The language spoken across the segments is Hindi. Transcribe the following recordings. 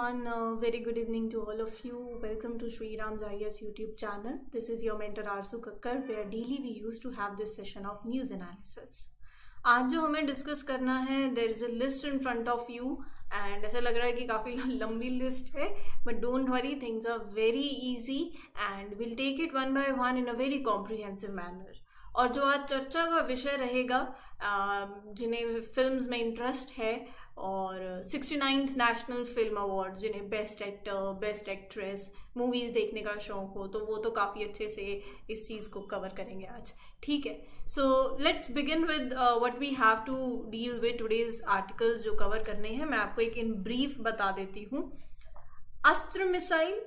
everyone. Very good evening to all of you. Welcome to Sri Ram's IAS YouTube channel. This is your mentor Arzu Kakkar, where daily we used to have this session of news analysis. आज जो हमें डिस्कस करना है, there is a list in front of you and ऐसा लग रहा है कि काफ़ी लंबी लिस्ट है, but don't worry, things are very easy and we'll take it one by one in a very comprehensive manner. और जो आज चर्चा का विषय रहेगा, जिन्हें फिल्म्स में इंटरेस्ट है और 69th नेशनल फिल्म अवार्ड, जिन्हें best actor, best actress, movies देखने का शौक हो, तो वो तो काफ़ी अच्छे से इस चीज़ को कवर करेंगे आज. ठीक है, so let's begin with what we have to deal with today's articles जो कवर करने हैं. मैं आपको एक इन ब्रीफ बता देती हूँ. अस्त्र मिसाइल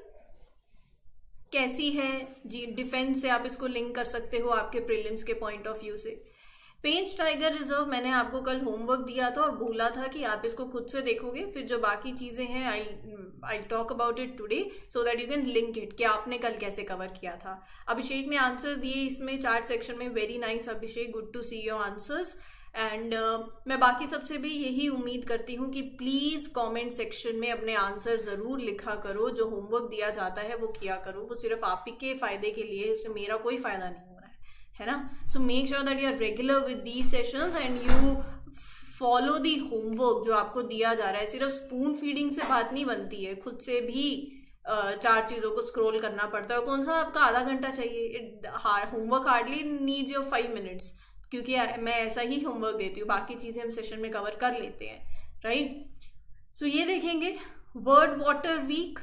कैसी है जी, डिफेंस से आप इसको लिंक कर सकते हो आपके प्रीलिम्स के पॉइंट ऑफ व्यू से. पेंच टाइगर रिजर्व मैंने आपको कल होमवर्क दिया था और बोला था कि आप इसको खुद से देखोगे, फिर जो बाकी चीज़ें हैं I talk about it today so that you can link it कि आपने कल कैसे कवर किया था. अभिषेक ने आंसर दिए इसमें चार्ट सेक्शन में. Very nice Abhishek, good to see your answers. And मैं बाकी सबसे भी यही उम्मीद करती हूँ कि प्लीज़ कमेंट सेक्शन में अपने आंसर ज़रूर लिखा करो. जो होमवर्क दिया जाता है वो किया करो, वो सिर्फ आप ही के फ़ायदे के लिए, उससे मेरा कोई फ़ायदा नहीं हो रहा है ना. So make sure that you are regular with these sessions and you follow the homework जो आपको दिया जा रहा है. सिर्फ स्पून फीडिंग से बात नहीं बनती है, खुद से भी चार चीज़ों को स्क्रॉल करना पड़ता है. कौन सा आपका आधा घंटा चाहिए? Homework hardly needs your 5 minutes, क्योंकि मैं ऐसा ही होमवर्क देती हूँ. बाकी चीज़ें हम सेशन में कवर कर लेते हैं, राइट. सो ये देखेंगे वर्ल्ड वाटर वीक,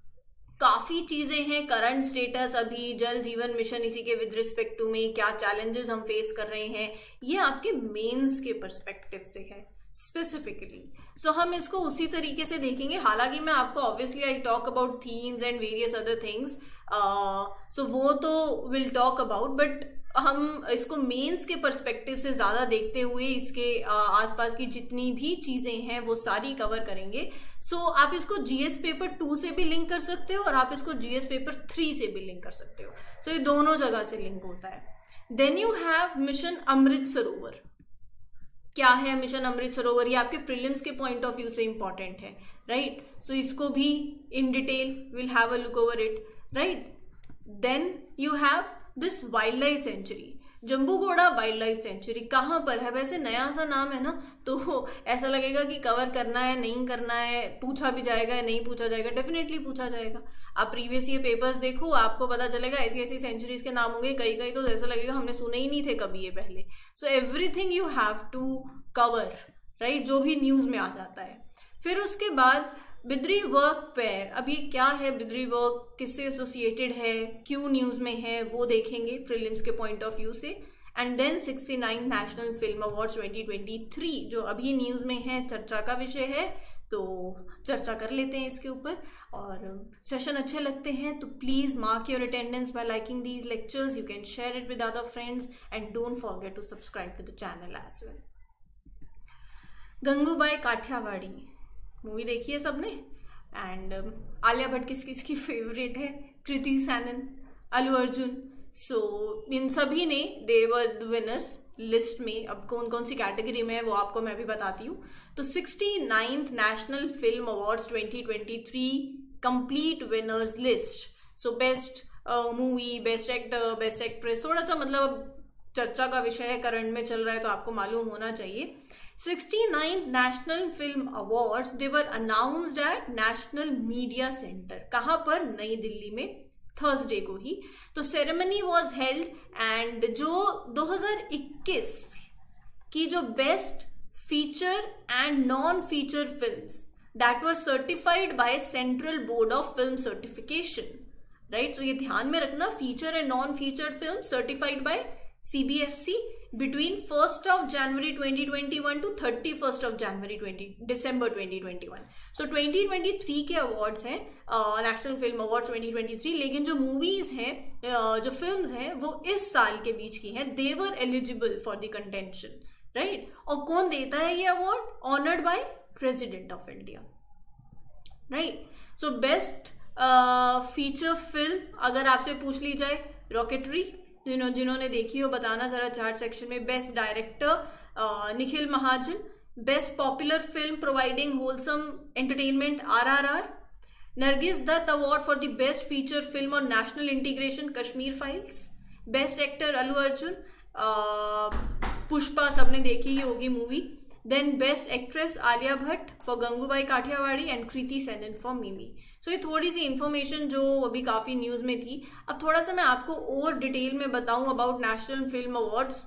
काफ़ी चीज़ें हैं. करंट स्टेटस, अभी जल जीवन मिशन, इसी के विद रिस्पेक्ट टू में क्या चैलेंजेस हम फेस कर रहे हैं, ये आपके मेंस के पर्सपेक्टिव से है स्पेसिफिकली. सो हम इसको उसी तरीके से देखेंगे. हालांकि मैं आपको obviously I talk about themes and various other things, so वो तो विल टॉक अबाउट, बट हम इसको मेंस के पर्सपेक्टिव से ज़्यादा देखते हुए इसके आसपास की जितनी भी चीज़ें हैं वो सारी कवर करेंगे. सो आप इसको जीएस पेपर 2 से भी लिंक कर सकते हो और आप इसको जीएस पेपर 3 से भी लिंक कर सकते हो. सो ये दोनों जगह से लिंक होता है. Then you have mission Amrit Sarovar. क्या है मिशन अमृत सरोवर? ये आपके प्रीलिम्स के पॉइंट ऑफ व्यू से इंपॉर्टेंट है, राइट. सो इसको भी in detail will have a look over it, right. Then you have this wild life sanctuary, Jambughoda wild life sanctuary. कहाँ पर है? वैसे नया सा नाम है ना, तो ऐसा लगेगा कि कवर करना है नहीं करना है, पूछा भी जाएगा या नहीं पूछा जाएगा. डेफिनेटली पूछा जाएगा. आप प्रीवियस ईयर पेपर्स देखो, आपको पता चलेगा ऐसी ऐसी सेंचुरीज के नाम होंगे. कई कई तो ऐसा लगेगा हमने सुने ही नहीं थे कभी ये पहले. So everything you have to cover, right, जो भी न्यूज़ में आ जाता है. फिर उसके बाद बिद्री वर्क पेयर. अब ये क्या है बिद्री वर्क, किससे एसोसिएटेड है, क्यों न्यूज़ में है, वो देखेंगे प्रीलिम्स के पॉइंट ऑफ व्यू से. And then 69th national film awards 2023 जो अभी न्यूज़ में है, चर्चा का विषय है, तो चर्चा कर लेते हैं इसके ऊपर. और सेशन अच्छे लगते हैं तो please mark your attendance by liking these lectures. You can share it with other friends and don't forget to subscribe to the channel as well. Gangubai Kathiawadi movie देखी है सबने. एंड आलिया भट्ट किसकी फेवरेट है? कृति सैनन, अल्लू अर्जुन. सो इन सभी ने दे वर विनर्स लिस्ट में. अब कौन कौन सी कैटेगरी में है वो आपको मैं भी बताती हूँ. तो 69th national film awards 2023 complete winners list. So best movie, best actor, best actress, थोड़ा सा मतलब चर्चा का विषय है, करंट में चल रहा है तो आपको मालूम होना चाहिए. 69th national film awards they were announced at national media centre. कहाँ पर? नई दिल्ली में, थर्सडे को ही. तो सेरेमनी वॉज हेल्ड एंड जो 2021 की जो best feature and non feature films that were certified by central board of film certification, right. तो ये ध्यान में रखना, feature and non feature film certified by CBFC between 1st of January 2021 to 31st of December 2021. So 2023 के अवार्ड्स हैं, नेशनल फिल्म अवार्ड 2023. लेकिन जो मूवीज हैं, जो फिल्म्स हैं, वो इस साल के बीच की हैं. They were eligible for the contention, right. और कौन देता है ये अवार्ड? Honoured by president of India, right. So best feature film अगर आपसे पूछ ली जाए, रॉकेटरी, जिन्होंने देखी हो बताना जरा चार्ट सेक्शन में. Best director Nikhil Mahajan. Best popular film providing wholesome entertainment, RRR. Nargis Dutt award for the best feature film on national integration, Kashmir files. Best actor Allu Arjun, Pushpa सबने देखी ही होगी movie. Then best actress Alia Bhatt for Gangubai Kathiawadi and Kriti Sanon for Mimi. So ये थोड़ी सी इंफॉर्मेशन जो अभी काफी न्यूज में थी। अब थोड़ा सा मैं आपको और डिटेल में बताऊं अबाउट नेशनल फिल्म अवार्ड्स।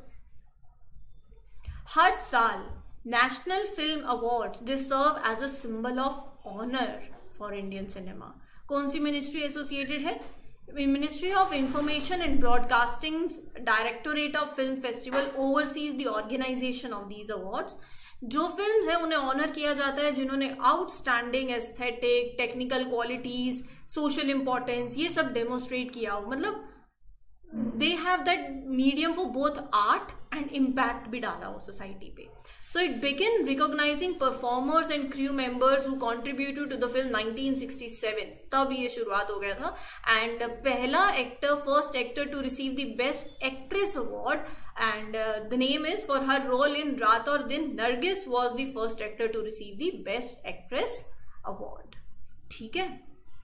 हर साल national film awards they serve as a symbol of honour for Indian cinema. कौन सी मिनिस्ट्री एसोसिएटेड है? Ministry of information and broadcasting directorate of film festival overseas the organisation of these awards. जो फिल्म्स है उन्हें ऑनर किया जाता है जिन्होंने outstanding aesthetic, technical qualities, social importance ये सब डेमोन्स्ट्रेट किया हो। मतलब they have that medium for both art and impact भी डाला हो सोसाइटी पे। So it began recognizing performers and crew members who contributed to the film 1967. तब ये शुरुआत हो गया था। And पहला actor, first actor to receive the best actress award, and the name is for her role in रात और दिन, Nargis was the first actor to receive the best actress award. ठीक है,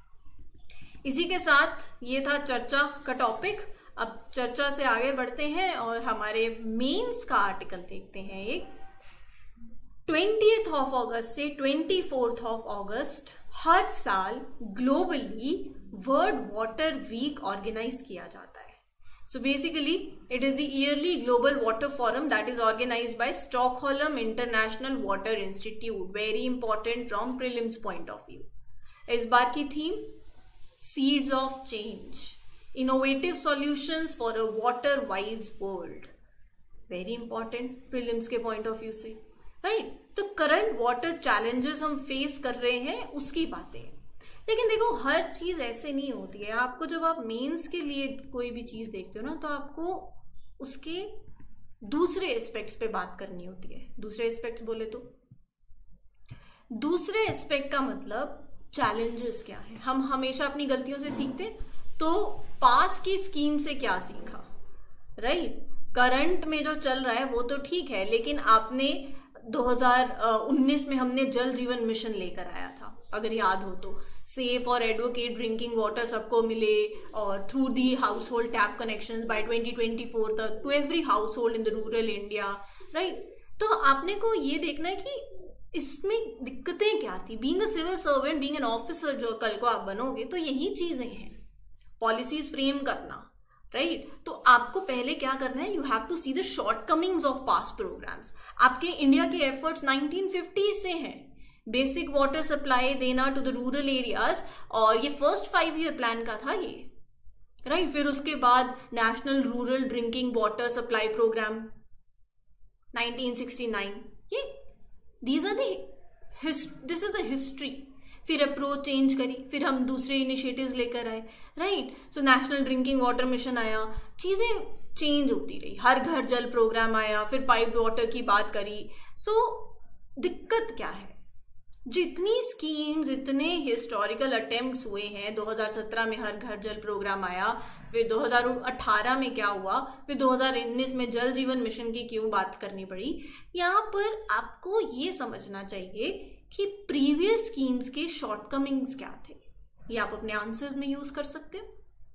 इसी के साथ ये था चर्चा का टॉपिक। अब चर्चा से आगे बढ़ते हैं और हमारे मेंस का आर्टिकल देखते हैं। एक 20th ऑफ अगस्त से 24th ऑफ अगस्त हर साल globally world water week organise किया जाता है। So basically it is the yearly global water forum that is organised by Stockholm international water institute. Very important from prelims point of view. इस बार की theme seeds of change, innovative solutions for a water wise world. Very important prelims के पॉइंट ऑफ व्यू से, राइट। तो करंट वाटर चैलेंजेस हम फेस कर रहे हैं उसकी बातें। लेकिन देखो हर चीज ऐसे नहीं होती है। आपको जब आप मेंस के लिए कोई भी चीज देखते हो ना, तो आपको उसके दूसरे एस्पेक्ट्स पे बात करनी होती है। दूसरे एस्पेक्ट्स बोले तो दूसरे एस्पेक्ट का मतलब चैलेंजेस क्या है। हम हमेशा अपनी गलतियों से सीखते, तो पास की स्कीम से क्या सीखा, राइट। करंट में जो चल रहा है वो तो ठीक है, लेकिन आपने 2019 में हमने जल जीवन मिशन लेकर आया था, अगर याद हो तो। सेफ और एडवोकेट ड्रिंकिंग वाटर सबको मिले, और through the household tap connections by 2024 तक to every household in the rural India, right. तो आपने को ये देखना है कि इसमें दिक्कतें क्या थी। Being a civil servant, being an officer जो कल को आप बनोगे, तो यही चीजें हैं। पॉलिसीज फ्रेम करना, राइट। तो आपको पहले क्या करना है, you have to see the shortcomings of past programmes. आपके इंडिया के एफर्ट्स 1950 से हैं, बेसिक वाटर सप्लाई देना टू द रूरल एरियाज, और ये फर्स्ट 5 ईयर प्लान का था ये, राइट। फिर उसके बाद national rural drinking water supply programme 1969। ये दिस इज द हिस्ट्री। फिर अप्रोच चेंज करी, फिर हम दूसरे इनिशिएटिव्स लेकर आए, right. So national drinking water mission आया, चीजें चेंज होती रही। हर घर जल प्रोग्राम आया, फिर पाइप्ड वाटर की बात करी। सो दिक्कत क्या है, जितनी स्कीम्स, इतने हिस्टोरिकल अटेम्प्ट्स हुए हैं। 2017 में हर घर जल प्रोग्राम आया, फिर 2018 में क्या हुआ, फिर 2019 में जल जीवन मिशन की क्यों बात करनी पड़ी। यहाँ पर आपको ये समझना चाहिए कि प्रीवियस स्कीम्स के शॉर्टकमिंग्स क्या थे। ये आप अपने आंसर्स में यूज कर सकते हो।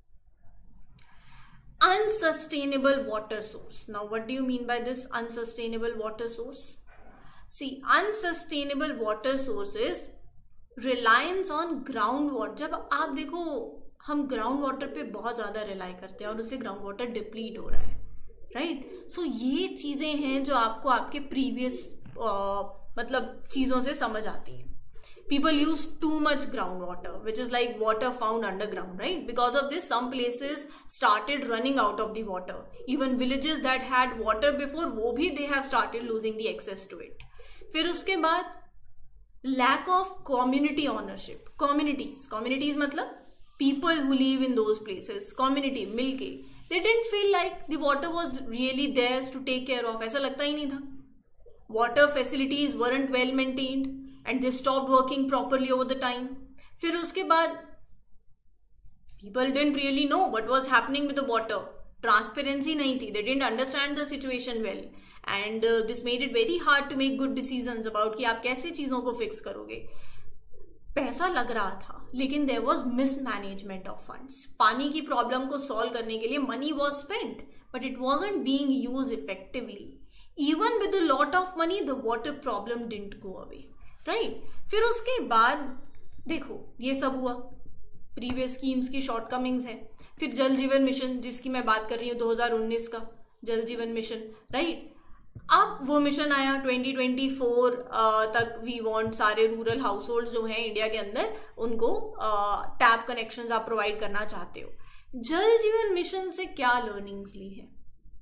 Unsustainable water source. Now what do you mean by this unsustainable water source? See, unsustainable water source is reliance on ground water. जब आप देखो, हम ग्राउंड वाटर पे बहुत ज्यादा रिलाई करते हैं और उससे ग्राउंड वाटर डिप्लीट हो रहा है, राइट। सो ये चीजें हैं जो आपको आपके प्रीवियस मतलब चीजों से समझ आती हैं। People use too much groundwater, which is like water found underground, right? Because of this, some places started running out of the water. Even villages that had water before, वो भी they have started losing the access to it. फिर उसके बाद lack of community ownership. Communities मतलब people who live in those places. Community मिलके, they didn't feel like the water was really theirs to take care of. ऐसा लगता ही नहीं था। Water facilities weren't well maintained and they stopped working properly over the time. फिर उसके बाद people didn't really know what was happening with the water. Transparency नहीं थी. They didn't understand the situation well. And this made it very hard to make good decisions about कि आप कैसे चीज़ों को fix करोगे. पैसा लग रहा था, लेकिन there was mismanagement of funds. पानी की प्रॉब्लम को सॉल्व करने के लिए money was spent, but it wasn't being used effectively. Even with a lot of money the water problem didn't go away, right. फिर उसके बाद देखो ये सब हुआ, प्रीवियस स्कीम्स की शॉर्टकमिंग्स हैं। फिर जल जीवन मिशन, जिसकी मैं बात कर रही हूँ 2019 का जल जीवन मिशन, राइट। अब वो मिशन आया 2024 तक। वी वांट सारे रूरल हाउस होल्ड जो हैं इंडिया के अंदर, उनको टैप कनेक्शंस आप प्रोवाइड करना चाहते हो। जल जीवन मिशन से क्या लर्निंग्स ली है?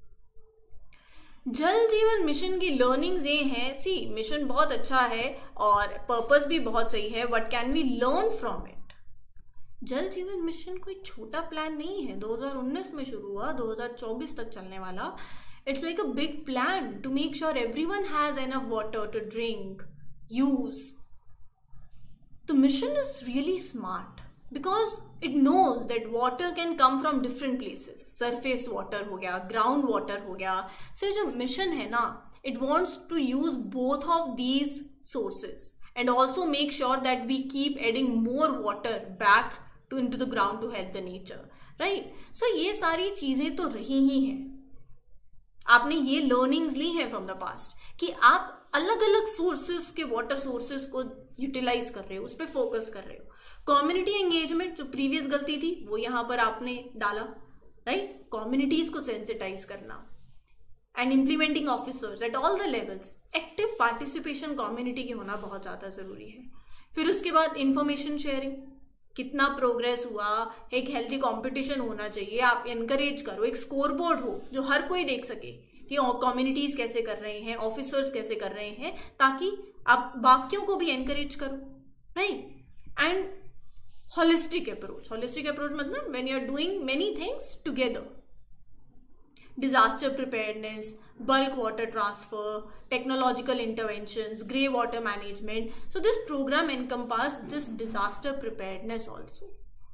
जल जीवन मिशन की लर्निंग्स ये हैं, सी मिशन बहुत अच्छा है और पर्पस भी बहुत सही है, what can we learn from it? Jal Jeevan mission कोई छोटा प्लान नहीं है, 2019 में शुरू हुआ, 2024 तक चलने वाला। It's like a big plan to make sure everyone has enough water to drink, use. The mission is really smart because it knows that water can come from different places. Surface water हो गया, ground water हो गया। So जो mission है ना, it wants to use both of these sources and also make sure that we keep adding more water back into the ground to help the nature, right? So ये सारी चीजें तो रही ही हैं। आपने ये लर्निंग्स ली है फ्रॉम द पास्ट कि आप अलग अलग सोर्सेस के वाटर सोर्सेस को यूटिलाइज कर रहे हो, उस पर फोकस कर रहे हो। कम्युनिटी एंगेजमेंट जो प्रीवियस गलती थी वो यहां पर आपने डाला, राइट। कम्युनिटीज को सेंसिटाइज करना and implementing officers at all the levels. Active participation community की होना बहुत ज्यादा जरूरी है। फिर उसके बाद इंफॉर्मेशन शेयरिंग, कितना प्रोग्रेस हुआ, एक हेल्दी कंपटीशन होना चाहिए, आप एनकरेज करो, एक स्कोर बोर्ड हो जो हर कोई देख सके कि कम्युनिटीज कैसे कर रहे हैं, ऑफिसर्स कैसे कर रहे हैं, ताकि आप बाकियों को भी एनकरेज करो, राइट। एंड होलिस्टिक अप्रोच मतलब when you are doing many things together. Disaster preparedness, bulk water transfer, technological interventions, grey water management. So this program encompassed this disaster preparedness also.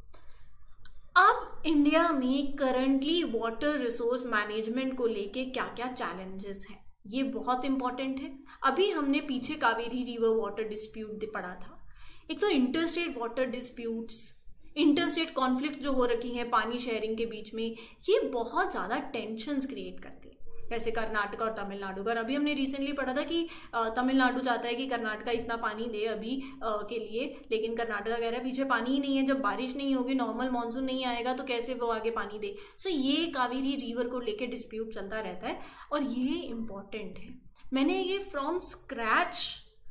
अब इंडिया में करंटली वाटर रिसोर्स मैनेजमेंट को लेके क्या क्या चैलेंजेस हैं, ये बहुत इंपॉर्टेंट है। अभी हमने पीछे कावेरी रिवर वाटर डिस्प्यूट पढ़ा था। एक तो interstate water disputes, interstate conflict जो हो रखी हैं पानी शेयरिंग के बीच में, ये बहुत ज़्यादा टेंशन्स क्रिएट करती है। जैसे कर्नाटक और तमिलनाडु का अभी हमने रिसेंटली पढ़ा था कि तमिलनाडु चाहता है कि कर्नाटक इतना पानी दे अभी के लिए, लेकिन कर्नाटक कह रहा है पीछे पानी ही नहीं है, जब बारिश नहीं होगी, नॉर्मल मानसून नहीं आएगा तो कैसे वो आगे पानी दे। सो ये कावेरी रिवर को लेके डिस्प्यूट चलता रहता है और ये इम्पॉर्टेंट है। मैंने ये फ्रॉम स्क्रैच,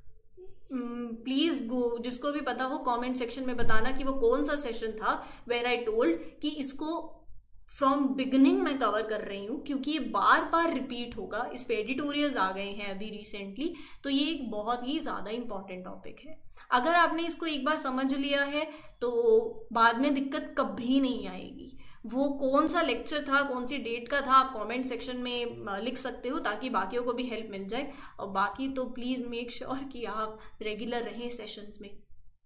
प्लीज गो, जिसको भी पता हो कमेंट सेक्शन में बताना कि वो कौन सा सेशन था वेयर आई टोल्ड कि इसको फ्रॉम बिगनिंग मैं कवर कर रही हूँ, क्योंकि ये बार बार रिपीट होगा। इस पे एडिटोरियल्स आ गए हैं अभी रिसेंटली, तो ये एक बहुत ही ज़्यादा इंपॉर्टेंट टॉपिक है। अगर आपने इसको एक बार समझ लिया है तो बाद में दिक्कत कभी नहीं आएगी। वो कौन सा लेक्चर था, कौन सी डेट का था, आप कमेंट सेक्शन में लिख सकते हो ताकि बाकियों को भी हेल्प मिल जाए। और बाकी तो प्लीज़ मेक श्योर कि आप रेगुलर रहें सेशंस में।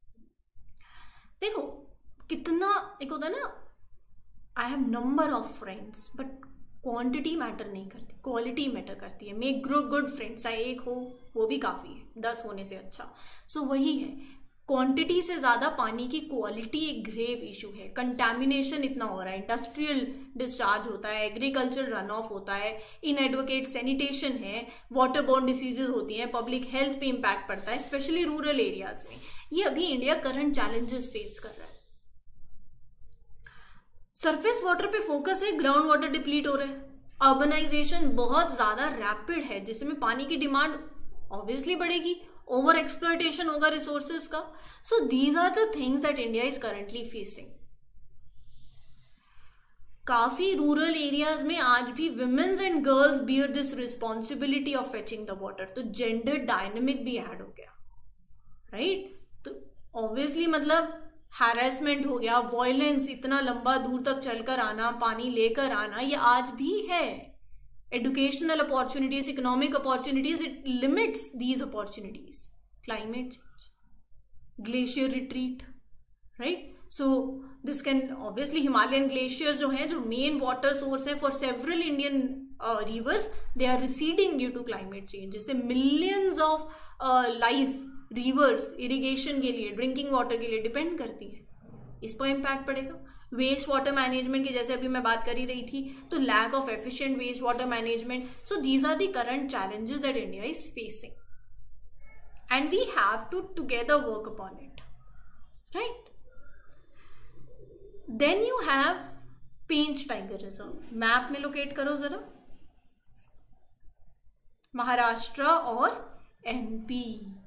देखो कितना एक होता है ना, I have number of friends, but quantity matter नहीं करती, क्वालिटी मैटर करती है। मेक गुड फ्रेंड्स, चाहे एक हो वो भी काफ़ी है, 10 होने से अच्छा। सो वही है, क्वांटिटी से ज़्यादा पानी की क्वालिटी एक ग्रेव इशू है। कंटैमिनेशन इतना हो रहा है, इंडस्ट्रियल डिस्चार्ज होता है, एग्रीकल्चर रन ऑफ होता है, इनएडवोकेट सैनिटेशन है, वाटर बोर्न डिसीजेज होती हैं, पब्लिक हेल्थ पे इम्पैक्ट पड़ता है, स्पेशली रूरल एरियाज में। ये अभी इंडिया करंट चैलेंजेस फेस कर रहा है। सरफेस वाटर पे फोकस है, ग्राउंड वाटर डिप्लीट हो रहा है, अर्बनाइजेशन बहुत ज्यादा रैपिड है जिसमें पानी की डिमांड ऑब्वियसली बढ़ेगी, ओवर एक्सप्लॉयटेशन होगा रिसोर्सेज का। So these are the things that India is currently facing. काफी रूरल एरियाज में आज भी womens and girls bear this responsibility of fetching the water, तो जेंडर डायनेमिक भी ऐड हो गया, राइट। तो ऑब्वियसली मतलब हैरेसमेंट हो गया, वायलेंस, इतना लंबा दूर तक चलकर आना, पानी लेकर आना, ये आज भी है। Educational opportunities, economic opportunities, it limits these opportunities. Climate change, glacier retreat, right. So this can obviously, Himalayan glaciers जो हैं, जो मेन वाटर सोर्स है for several Indian rivers, they are receding due to climate change, जिससे millions of life rivers irrigation के लिए, ड्रिंकिंग वाटर के लिए डिपेंड करती है, इस पर इम्पैक्ट पड़ेगा। वेस्ट वाटर मैनेजमेंट की जैसे अभी मैं बात कर ही रही थी, तो lack of efficient waste water management. So these are the current challenges that India is facing and we have to together work upon it, right. Then you have Pench tiger reserve. Map में लोकेट करो जरा, महाराष्ट्र और MP.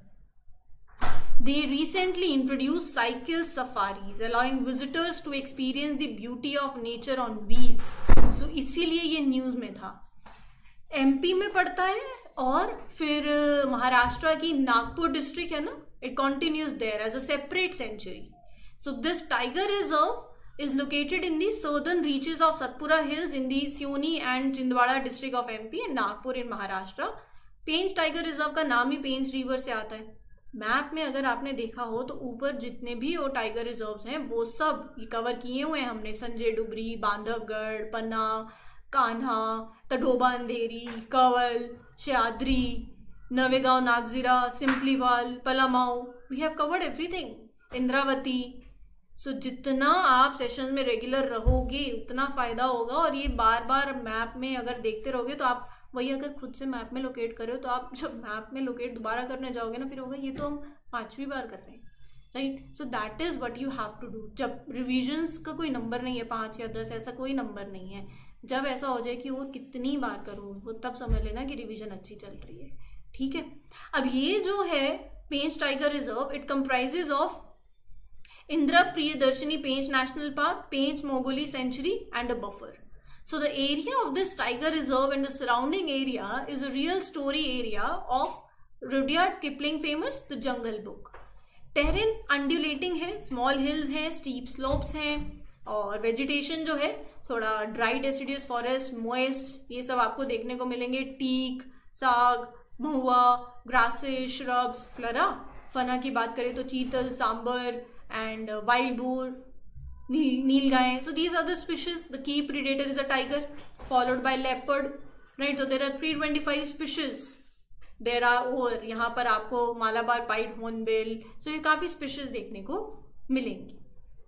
They recently introduced cycle safaris, allowing visitors to experience the beauty of nature on wheels. So इसीलिए ये न्यूज में था। एमपी में पड़ता है और फिर महाराष्ट्र की नागपुर डिस्ट्रिक्ट है ना, it continues there as a separate sanctuary. So this tiger reserve is located in the southern reaches of Satpura Hills in the Sioni and Chindwara district of MP and Nagpur in Maharashtra. Pench tiger reserve का नाम ही पेंच रिवर से आता है। मैप में अगर आपने देखा हो तो ऊपर जितने भी वो टाइगर रिजर्व्स हैं वो सब कवर किए हुए हैं हमने, Sanjay Dubri, Bandhavgarh, Panna, Kanha, Tadoba Andhari, Kawal, Sahyadri, Navegaon Nagzira, Similipal, Palamau, we have covered everything, Indravati. So जितना आप सेशन में रेगुलर रहोगे उतना फायदा होगा। और ये बार बार मैप में अगर देखते रहोगे तो आप वही अगर खुद से मैप में लोकेट करो तो आप जब मैप में लोकेट दोबारा करने जाओगे ना फिर होगा ये तो हम 5वीं बार कर रहे हैं, right. So that is what you have to do. जब रिविजन्स का कोई नंबर नहीं है 5 या 10, ऐसा कोई नंबर नहीं है। जब ऐसा हो जाए कि वो कितनी बार करूँ वो तब समझ लेना कि रिविजन अच्छी चल रही है, ठीक है। अब ये जो है Pench tiger reserve, it comprises of Indira Priyadarshini Pench national park, Pench Mowgli sanctuary and a buffer. So the area of this tiger reserve and the surrounding area is a real story area of Rudyard Kipling famous The Jungle Book. Terrain undulating है, small hills हैं, steep slopes हैं और vegetation जो है थोड़ा dry deciduous forest, moist, ये सब आपको देखने को मिलेंगे। टीक, साग, महुआ, grasses, shrubs, flora. फना की बात करें तो चीतल, sambar and wild boar, nil guy. So these are the species. The key predator is a tiger, followed by leopard, right? So there are 325 species. There are और यहाँ पर आपको मालाबार पाइड हॉर्नबिल, so ये काफी species देखने को मिलेंगी.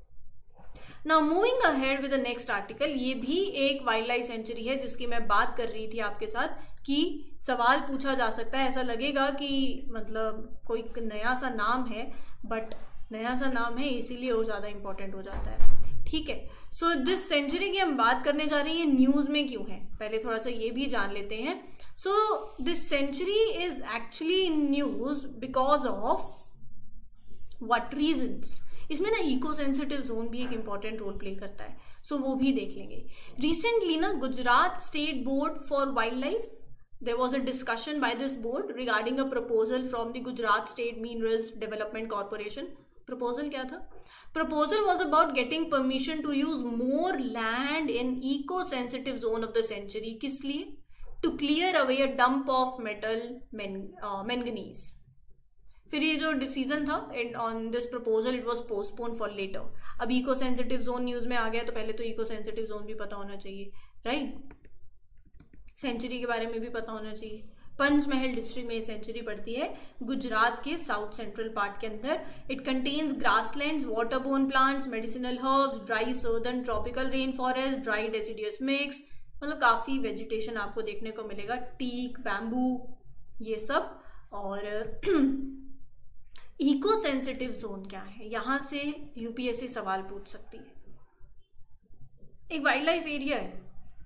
Now moving ahead with the next article, ये भी एक वाइल्ड लाइफ सेंचुरी है जिसकी मैं बात कर रही थी आपके साथ कि सवाल पूछा जा सकता है, ऐसा लगेगा कि मतलब कोई नया सा नाम है, बट नया सा नाम है इसीलिए और ज़्यादा इंपॉर्टेंट हो जाता है, ठीक है. सो दिस सेंचुरी की हम बात करने जा रहे हैं, ये न्यूज़ में क्यों है पहले थोड़ा सा ये भी जान लेते हैं. So this sanctuary is actually in news because of what reasons. इसमें ना इको सेंसिटिव जोन भी एक इंपॉर्टेंट रोल प्ले करता है, सो वो भी देख लेंगे. रिसेंटली ना Gujarat state board for wildlife, there was a discussion by this board regarding a proposal from the Gujarat State Minerals Development Corporation. Proposal क्या था? Proposal was about getting permission to use more land in eco-sensitive zone of the sanctuary. किस लिए? To clear away a dump of metal manganese. फिर ये जो डिसीजन था on this proposal it was postponed for later. अब इको सेंसिटिव जोन न्यूज में आ गया तो पहले तो इको सेंसिटिव जोन भी पता होना चाहिए, राइट. सेंचुरी के बारे में भी पता होना चाहिए. पंचमहल डिस्ट्रिक्ट में सेंचुरी पड़ती है गुजरात के साउथ सेंट्रल पार्ट के अंदर. It contains grasslands, waterborne plants, medicinal herbs, dry southern tropical rain forest, dry deciduous mix, मतलब काफ़ी वेजिटेशन आपको देखने को मिलेगा. टीक, बैम्बू, ये सब. और इको सेंसिटिव जोन क्या है, यहाँ से यूपीएससी सवाल पूछ सकती है. एक वाइल्ड लाइफ एरिया है,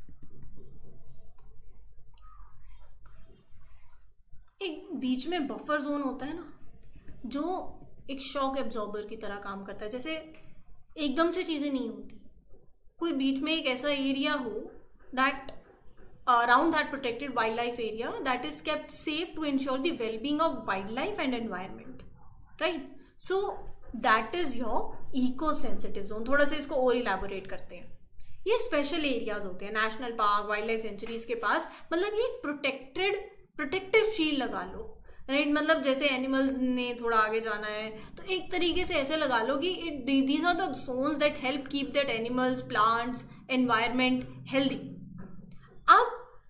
एक बीच में बफर जोन होता है ना, जो एक शॉक एब्जॉर्बर की तरह काम करता है. जैसे एकदम से चीज़ें नहीं होती, कोई बीच में एक ऐसा एरिया हो that around that protected wildlife area that is kept safe to ensure the wellbeing of wildlife and environment, right. So that is your eco sensitive zone. थोड़ा सा इसको और इलैबोरेट करते हैं. ये स्पेशल एरियाज होते हैं national park, wildlife sanctuaries के पास, मतलब ये प्रोटेक्टिव शील्ड लगा लो, राइट. मतलब जैसे एनिमल्स ने थोड़ा आगे जाना है तो एक तरीके से ऐसे लगा लो कि these are the zones that help keep that animals, plants, environment healthy. अब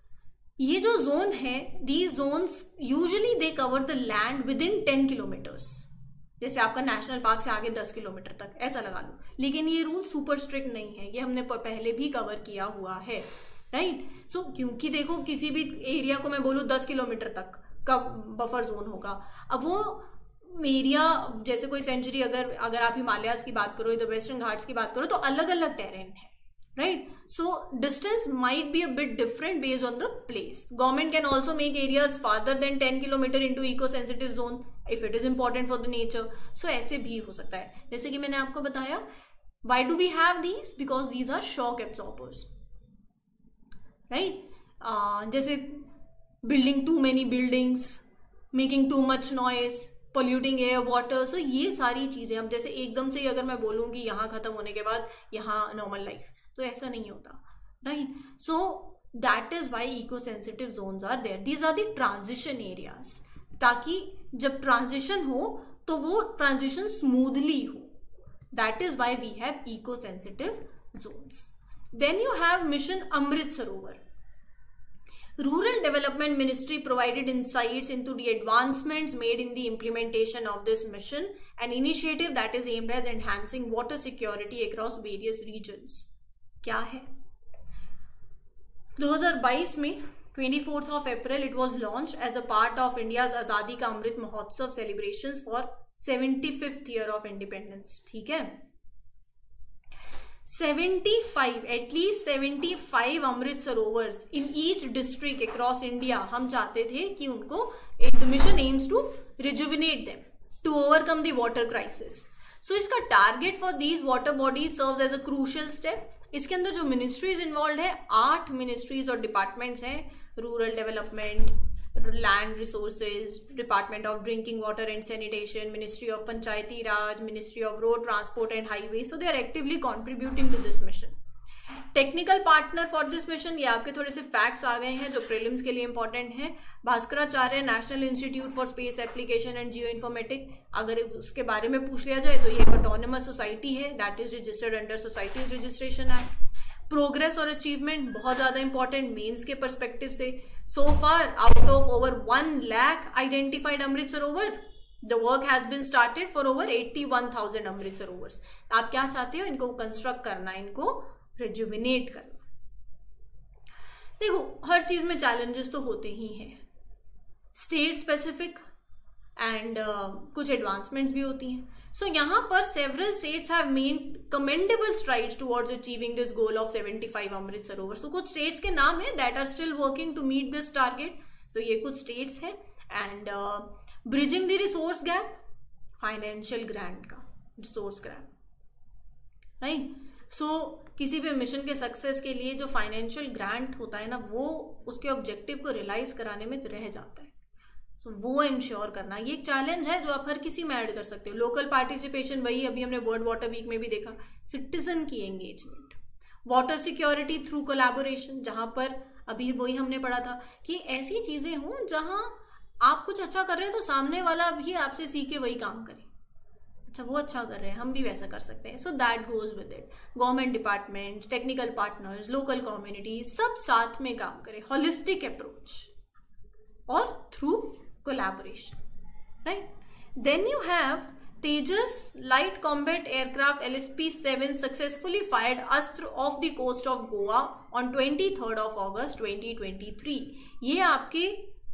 ये जो जोन है, these zones usually they cover the land within 10 kilometres. जैसे आपका नेशनल पार्क से आगे 10 किलोमीटर तक ऐसा लगा लो, लेकिन ये रूल सुपर स्ट्रिक्ट नहीं है, ये हमने पहले भी कवर किया हुआ है, राइट। सो क्योंकि देखो किसी भी एरिया को मैं बोलूँ 10 किलोमीटर तक का बफर जोन होगा, अब वो एरिया जैसे कोई सेंचुरी, अगर आप हिमालयाज की बात करो, इधर वेस्टर्न घाट्स की बात करो, तो अलग अलग टेरेन है, right? So distance might be a bit different based on the place. Government can also make areas farther than 10 kilometer into eco-sensitive zone if it is important for the nature. So ऐसे भी हो सकता है, जैसे कि मैंने आपको बताया. Why do we have these? Because these are shock absorbers, right? जैसे building too many buildings, making too much noise, polluting air, water. So ये सारी चीजें, अब जैसे एकदम से अगर मैं बोलूँ कि यहाँ खत्म होने के बाद यहाँ नॉर्मल लाइफ, तो ऐसा नहीं होता, right. So that is why eco sensitive zones are there, these are the transition areas, ताकि जब ट्रांजिशन हो तो वो ट्रांजिशन स्मूथली हो, that is why we have eco sensitive zones. Then you have mission Amrit Sarovar. Rural Development Ministry provided insights into the advancements made in the implementation of this mission, an initiative that is aimed at enhancing water security across various regions. क्या है? 2022 में 24th of April it was launched as a part of India's Azadi Ka Amrit Mahotsav celebrations for 75th year of independence. ठीक है, 75, at least 75 Amrit सरोवर्स in each district across India. हम चाहते थे कि उनको, the mission aims to rejuvenate them to overcome the water crisis. So इसका target for these water bodies serves as a crucial step. इसके अंदर जो मिनिस्ट्रीज इन्वॉल्व है, 8 मिनिस्ट्रीज और डिपार्टमेंट्स हैं, rural development, land resources, department of drinking water and sanitation, ministry of Panchayati Raj, ministry of road transport and highway. So they are actively contributing to this mission. Technical partner for this mission, ये आपके थोड़े से फैक्ट्स आ गए हैं जो प्रीलिम्स के लिए इंपॉर्टेंट हैं. Bhaskaracharya national institute for space application and geo informatic, अगर उसके बारे में पूछ लिया जाए तो ये एक ऑटोनमस सोसाइटी है, that is registered under societies registration act. Progress और अचीवमेंट बहुत ज्यादा इंपॉर्टेंट मेंस के परस्पेक्टिव से. So far out of over 1 lakh identified Amrit Sarovar, the work has been started for over 81,000 Amrit Sarovars. आप क्या चाहते हो? इनको कंस्ट्रक्ट करना, इनको रिजुविनेट करना. देखो, हर चीज में चैलेंजेस तो होते ही हैं, स्टेट स्पेसिफिक एंड कुछ एडवांसमेंट्स भी होती हैं. सो यहाँ पर several states have made commendable strides towards achieving this goal of 75 Amrit Sarovar. तो कुछ स्टेट्स के नाम है that are still working to meet this target. तो ये कुछ स्टेट्स हैं. And bridging the resource gap, financial grant का रिसोर्स गैप, राइट. सो किसी भी मिशन के सक्सेस के लिए जो फाइनेंशियल ग्रांट होता है ना, वो उसके ऑब्जेक्टिव को रियलाइज कराने में रह जाता है. सो वो इंश्योर करना, ये एक चैलेंज है जो आप हर किसी में ऐड कर सकते हो. लोकल पार्टिसिपेशन, वही अभी हमने वर्ल्ड वाटर वीक में भी देखा. सिटीजन की engagement, water security through collaboration, जहां पर अभी वही हमने पढ़ा था कि ऐसी चीजें हों जहां आप कुछ अच्छा कर रहे हैं तो सामने वाला भी आपसे सीख के वही काम करे. अच्छा, वो अच्छा कर रहे हैं, हम भी वैसा कर सकते हैं. So that goes with it. Government department, technical partners, local community, सब साथ में काम करें. होलिस्टिक अप्रोच और through collaboration, right? Then you have Tejas light combat aircraft LSP-7 successfully fired अस्त्र off the coast of Goa on 23rd of August 2023. ये आपके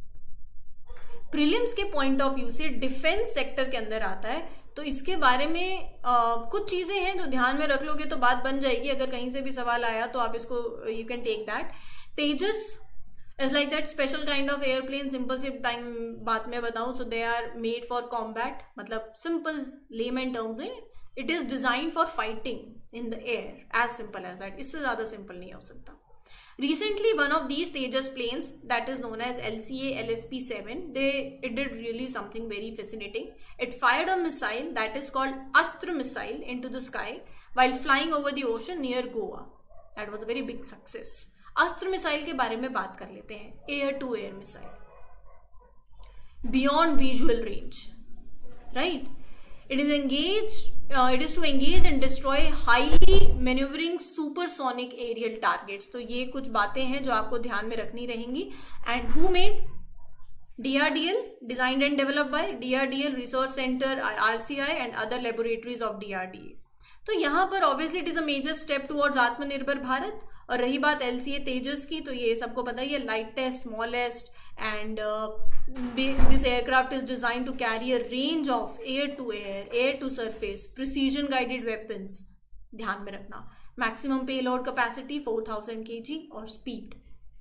प्रीलिम्स के पॉइंट ऑफ व्यू से डिफेंस सेक्टर के अंदर आता है. तो इसके बारे में कुछ चीजें हैं जो ध्यान में रख लोगे तो बात बन जाएगी. अगर कहीं से भी सवाल आया तो आप इसको you can take that. Tejas is like that special kind of airplane. Simple से टाइम बात में बताऊं, so they are made for combat. मतलब सिंपल layman term में, it is designed for fighting in the air, as simple as that. इससे ज्यादा सिंपल नहीं हो सकता. Recently, one of these Tejas planes that is known as LCA LSP-7, it did really something very fascinating. It fired a missile that is called Astra missile into the sky while flying over the ocean near Goa. That was a very big success. Astra missile के बारे में बात कर लेते हैं. Air to air missile, beyond visual range, right. It is to engage and destroy highly maneuvering supersonic aerial targets. तो ये कुछ बातें हैं जो आपको ध्यान में रखनी रहेंगी. And who made? DRDL, designed and developed by DRDL Research Center, RCI and other laboratories of DRDA. तो यहाँ पर obviously it is a major step towards Atmanirbhar Bharat. और रही बात LCA तेजस की, तो ये सबको पता ही है, lightest, smallest and this aircraft is designed to carry a range of air to air, air to surface, precision guided weapons. ध्यान में रखना, maximum payload capacity 4000 kg और speed.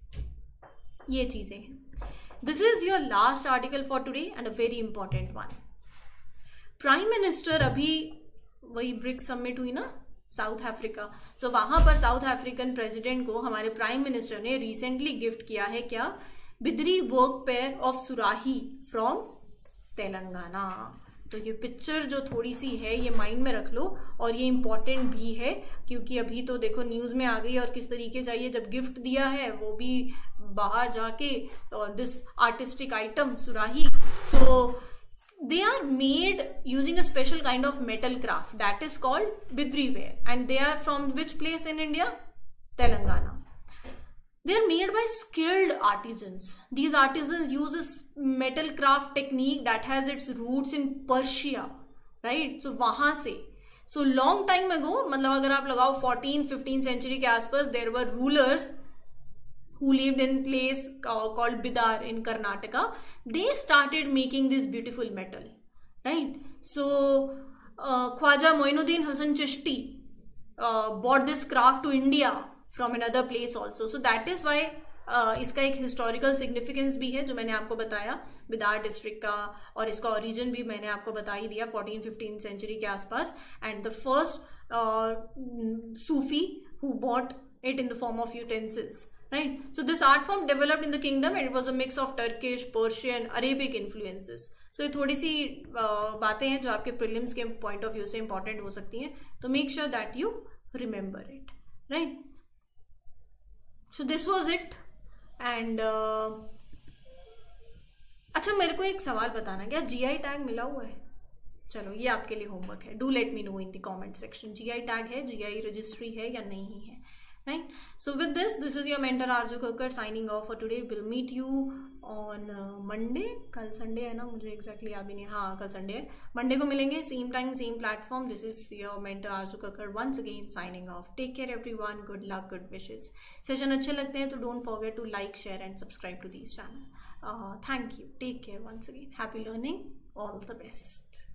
ये चीजें हैं. This is your last article for today and a very important one. Prime Minister अभी वही ब्रिक्स समिट हुई ना साउथ अफ्रीका, so वहां पर साउथ अफ्रीकन प्रेसिडेंट को हमारे प्राइम मिनिस्टर ने रिसेंटली गिफ्ट किया है क्या? Bidri work pair of surahi from Telangana. तो ये पिक्चर जो थोड़ी सी है ये माइंड में रख लो, और ये इम्पॉर्टेंट भी है क्योंकि अभी तो देखो न्यूज में आ गई और किस तरीके से ये जब गिफ्ट दिया है वो भी बाहर जाके, दिस आर्टिस्टिक आइटम सुराही. सो they are made using a special kind of metal craft that is called bidri ware, and they are from which place in India? Telangana. They are made by skilled artisans. These artisans use this metal craft technique that has its roots in Persia, right? So वहां से, so long time ago, मतलब अगर आप लगाओ 14-15 century के आसपास, there were rulers who lived in place called Bidar in Karnataka. They started making this beautiful metal, right? So Khwaja Moinuddin Hasan Chishti brought this craft to India from another place also. So that is why इसका एक हिस्टोरिकल सिग्निफिकेंस भी है जो मैंने आपको बताया बिदार डिस्ट्रिक्ट का, और इसका ओरिजिन भी मैंने आपको बता ही दिया 14-15 सेंचुरी के आसपास. And the first Sufi who bought it in the form of utensils, right? So this art form developed in the kingdom and it was a mix of Turkish, Persian, Arabic influences. So ये थोड़ी सी बातें हैं जो आपके प्रीलिम्स के पॉइंट ऑफ व्यू से इंपॉर्टेंट हो सकती हैं, तो make sure that you remember it, right? So this was it. And अच्छा, मेरे को एक सवाल बताना, क्या GI टैग मिला हुआ है? चलो ये आपके लिए होमवर्क है. Do let me know in the comment section, GI tag है, GI रजिस्ट्री है या नहीं है, right? So with this is your mentor Arzu Kakkar signing off for today. We'll meet you on Monday. कल संडे है ना, मुझे exactly याद भी नहीं. हाँ कल संडे है, मंडे को मिलेंगे, same time same platform. This is your mentor Arzu Kakkar once again signing off. Take care everyone, good luck, good wishes. Session अच्छे लगते हैं तो don't forget to like, share and subscribe to these channel. Thank you. Take care once again. Happy learning. All the best.